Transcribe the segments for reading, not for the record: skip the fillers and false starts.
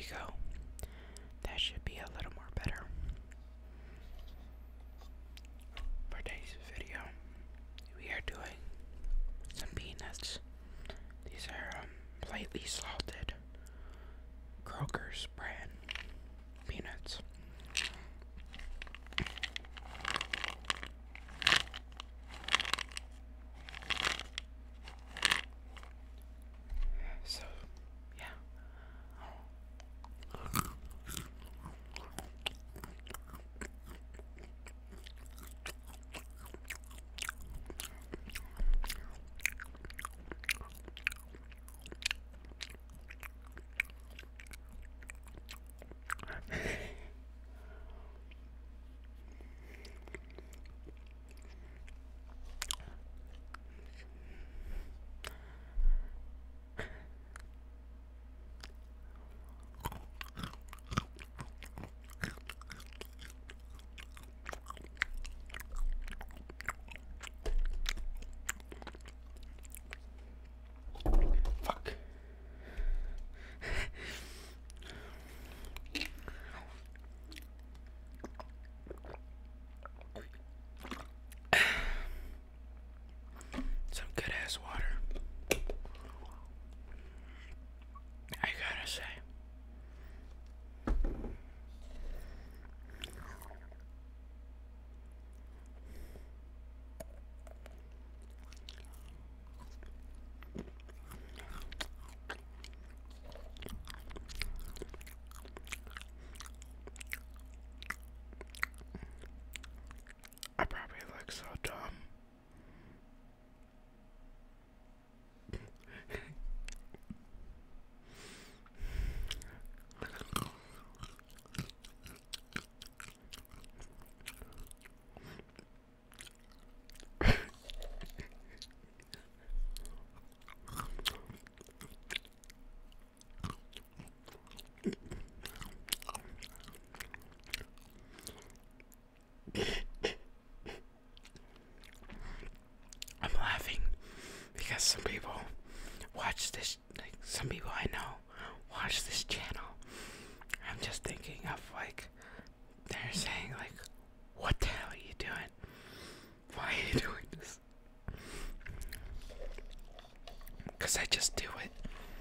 we go. That should be a little more better. For today's video, we are doing some peanuts. These are lightly salted Kroger's brand peanuts. So, yeah. Fuck. Some good ass water. I gotta say. I probably look so dumb. I'm laughing because some people watch this, like some people I know watch this channel. I'm just thinking of like, they're saying like, what the hell are you doing? Why are you doing this? Because I just do it.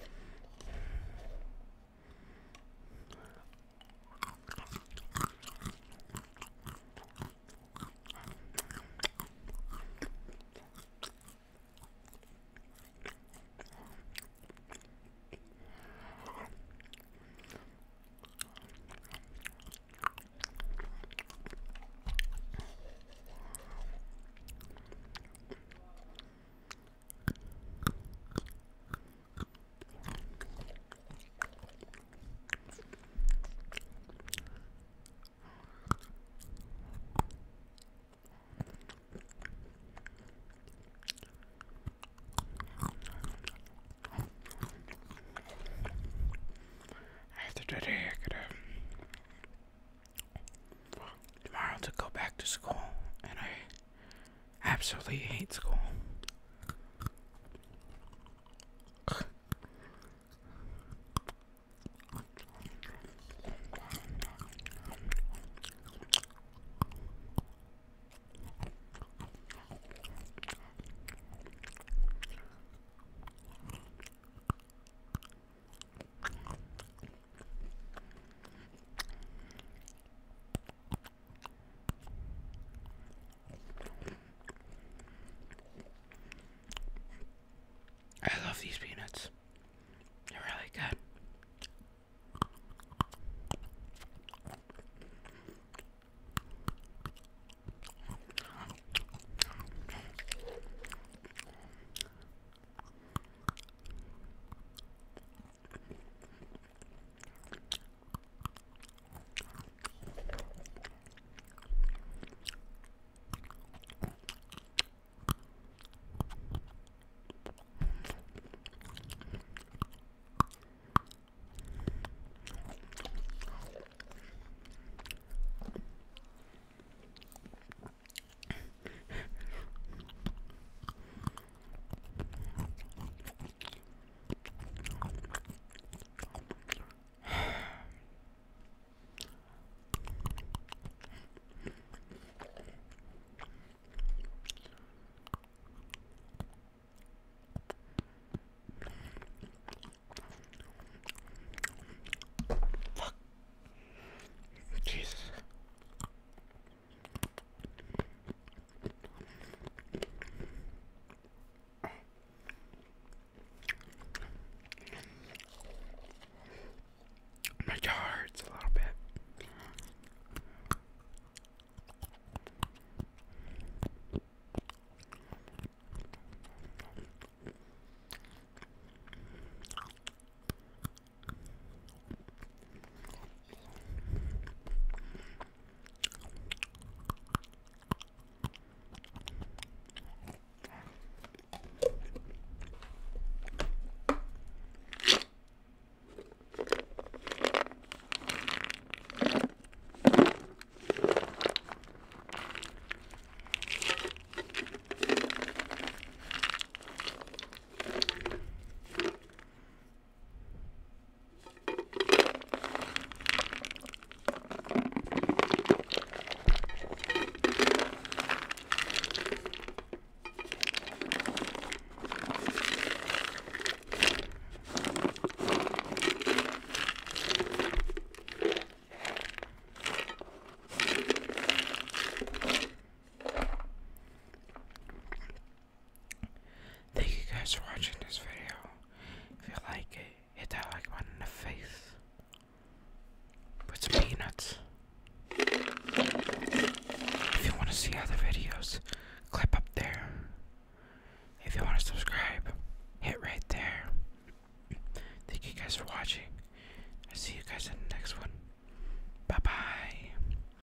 After today, I gotta tomorrow to go back to school, and I absolutely hate school. guys for watching